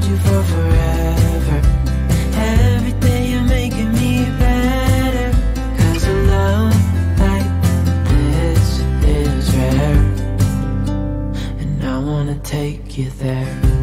you for forever. Every day you're making me better. 'Cause a love like this is rare, and I wanna take you there.